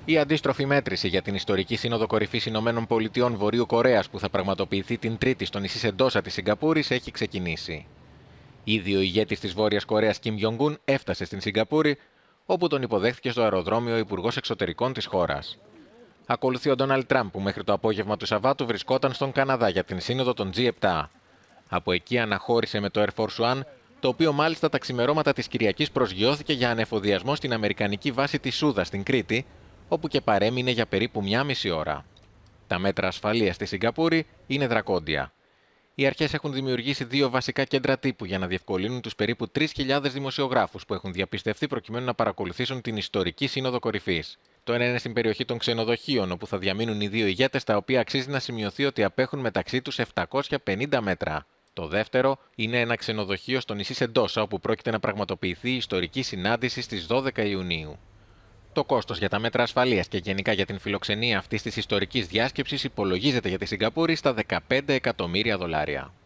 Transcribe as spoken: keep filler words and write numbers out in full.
Η αντίστροφη μέτρηση για την ιστορική Σύνοδο Κορυφής Ηνωμένων Πολιτειών Βορείου Κορέας που θα πραγματοποιηθεί την Τρίτη στο νησί Σεντόσα της Σιγκαπούρης έχει ξεκινήσει. Ήδη ο ηγέτης της Βόρειας Κορέας Κιμ Γιονγκούν έφτασε στην Σιγκαπούρη, όπου τον υποδέχθηκε στο αεροδρόμιο ο Υπουργός Εξωτερικών της χώρας. Ακολουθεί ο Ντόναλντ Τραμπ, που μέχρι το απόγευμα του Σαββάτου βρισκόταν στον Καναδά για την Σύνοδο των τζι επτά. Από εκεί αναχώρησε με το Air Force One, το οποίο μάλιστα τα ξημερώματα της Κυριακής προσγειώθηκε για ανεφοδιασμό στην αμερικανική βάση της Σούδα στην Κρήτη, όπου και παρέμεινε για περίπου μία μισή ώρα. Τα μέτρα ασφαλείας στη Σιγκαπούρη είναι δρακόντια. Οι αρχές έχουν δημιουργήσει δύο βασικά κέντρα τύπου για να διευκολύνουν τους περίπου τρεις χιλιάδες δημοσιογράφους που έχουν διαπιστευτεί προκειμένου να παρακολουθήσουν την ιστορική Σύνοδο Κορυφής. Το ένα είναι στην περιοχή των ξενοδοχείων, όπου θα διαμείνουν οι δύο ηγέτες, τα οποία αξίζει να σημειωθεί ότι απέχουν μεταξύ τους επτακόσια πενήντα μέτρα. Το δεύτερο είναι ένα ξενοδοχείο στο νησί Σεντόσα, όπου πρόκειται να πραγματοποιηθεί η ιστορική συνάντηση στις δώδεκα Ιουνίου. Το κόστος για τα μέτρα ασφαλείας και γενικά για την φιλοξενία αυτής της ιστορικής διάσκεψης υπολογίζεται για τη Σιγκαπούρη στα δεκαπέντε εκατομμύρια δολάρια.